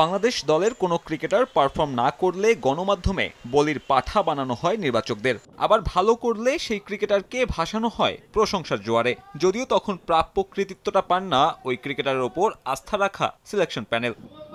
বাংলাদেশ দলের কোনো cricketer perform না করলে গণমাধ্যমে বলির পাঠা বানানো হয় নির্বাচকদের, আবার ভালো করলে সেই ক্রিকেটারকে ভাসানো হয় প্রশংসার জোয়ারে। যদিও তখন প্রাপ্য কৃতিত্বটা পান না ওই ক্রিকেটারের ওপর আস্থা রাখা সিলেকশন প্যানেল।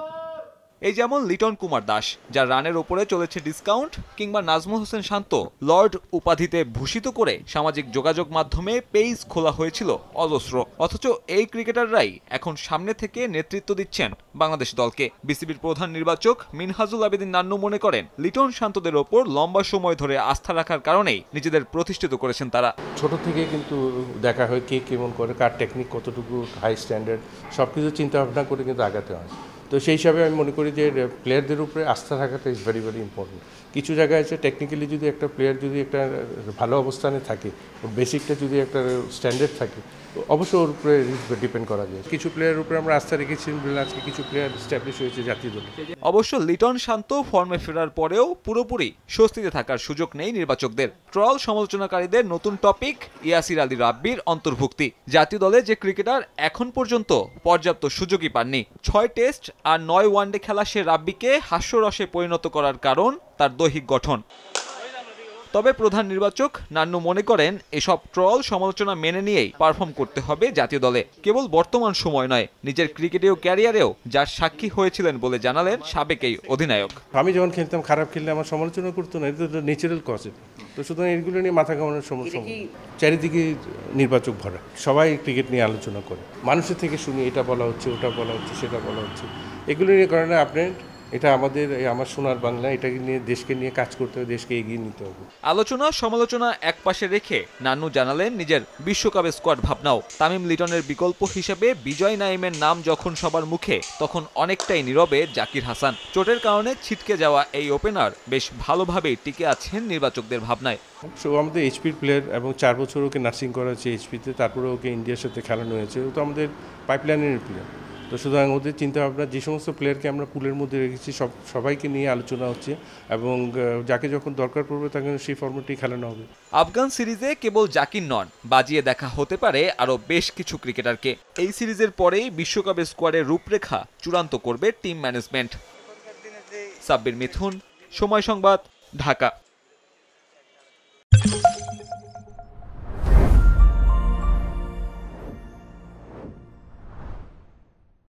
এই যেমন লিটন কুমার দাস, যার রানের ওপরে চলেছে ডিসকাউন্ট, কিংবা নাজমুল হোসেন শান্ত লর্ড উপাধিতে ভূষিত করে সামাজিক যোগাযোগ মাধ্যমে পেজ খোলা হয়েছিল অজস্র। অথচ এই ক্রিকেটাররাই এখন সামনে থেকে নেতৃত্ব দিচ্ছেন বাংলাদেশ দলকে। বিসিবির প্রধান নির্বাচক মিনহাজুল আবেদিন নান্নু মনে করেন, লিটন শান্তদের ওপর লম্বা সময় ধরে আস্থা রাখার কারণেই নিজেদের প্রতিষ্ঠিত করেছেন তারা। ছোট থেকে কিন্তু দেখা হয় কে কেমন করে, কার টেকনিক কতটুকু হাই স্ট্যান্ডার্ড, সবকিছু চিন্তা ভাবনা করে কিন্তু আগাতে হয়। তো সেই হিসাবে আমি মনে করি যে প্লেয়ারদের উপরে আস্থা থাকাটা ইজ ভেরি ভেরি ইম্পর্টেন্ট। কিছু জায়গায় আছে টেকনিক্যালি যদি একটা প্লেয়ার যদি একটা ভালো অবস্থানে থাকে, ওর বেসিকটা যদি একটা স্ট্যান্ডার্ড থাকে, অবশ্যই ওর উপরে ডিপেন্ড করা যায়। কিছু প্লেয়ারের উপরে আমরা আস্থা রেখেছি বলে আজকে কিছু প্লেয়ার এস্টাবলিশ হয়েছে জাতীয় দলে। অবশ্য লিটন শান্ত ফর্মে ফেরার পরেও পুরোপুরি স্বস্তিতে থাকার সুযোগ নেই নির্বাচকদের। ট্রল সমালোচনাকারীদের নতুন টপিক ইয়াসির আলী রাব্বির অন্তর্ভুক্তি। জাতীয় দলে যে ক্রিকেটার এখন পর্যন্ত পর্যাপ্ত সুযোগই পাননি। 6 টেস্ট আর 9 ওয়ানডে খেলা সে রাব্বিকে হাস্যরসে পরিণত করার কারণ তার দৈহিক গঠন। তবে প্রধান নির্বাচক নান্নু মনে করেন, এসব ট্রল সমালোচনা মেনে নিয়েই পারফর্ম করতে হবে জাতীয় দলে। কেবল বর্তমান সময় নয়, নিজের ক্রিকেটীয় ক্যারিয়ারেও যার সাক্ষী হয়েছিলেন বলে জানালেন সাবেক এই অধিনায়ক। আমি যখন খেলতাম, খারাপ খেললে আমার সমালোচনা করতো না, এটা তো ন্যাচারাল কজ। তো সুতরাং এগুলো নিয়ে মাথা ঘামানোর সমস্যা। চারিদিকে নির্বাচক ভরা, সবাই ক্রিকেট নিয়ে আলোচনা করে, মানুষের থেকে শুনি এটা বলা হচ্ছে, ওটা বলা হচ্ছে, সেটা বলা হচ্ছে। এগুলো নিয়ে কারণে আপনার এটা আমার সোনার বাংলা, এটাকে নিয়ে দেশকে নিয়ে কাজ করতে হবে, দেশকে এগিয়ে নিতে হবে। আলোচনা সমালোচনা একপাশে রেখে নান্নু জানালেন নিজের বিশ্বকাপের স্কোয়াড ভাবনাও। তামিম লিটনের বিকল্প হিসেবে বিজয় নাইমের নাম যখন সবার মুখে, তখন অনেকটাই নীরবে জাকির হাসান। চোটের কারণে ছিটকে যাওয়া এই ওপেনার বেশ ভালোভাবেই টিকে আছেন নির্বাচকদের ভাবনায়। আমাদের এইচপির প্লেয়ার এবং 4 বছর ওকে নার্সিং করা হয়েছে এইচপিতে, তারপরে ওকে ইন্ডিয়ার সাথে খেলানো হয়েছে। ও তো আমাদের পাইপলাইনের প্লেয়ার। তো সুতরাং ওদের চিন্তাভাবনা, যে সমস্ত প্লেয়ারকে আমরা পুলের মধ্যে রেখেছি সবাইকে নিয়ে আলোচনা হচ্ছে, এবং যাকে যখন দরকার পড়বে তাকে সেই ফর্মেটেই খেলানো হবে। আফগান সিরিজে কেবল জাকির নন, বাজিয়ে দেখা হতে পারে আরও বেশ কিছু ক্রিকেটারকে। এই সিরিজের পরেই বিশ্বকাপের স্কোয়াডের রূপরেখা চূড়ান্ত করবে টিম ম্যানেজমেন্ট। সাব্বির মিথুন, সময় সংবাদ, ঢাকা।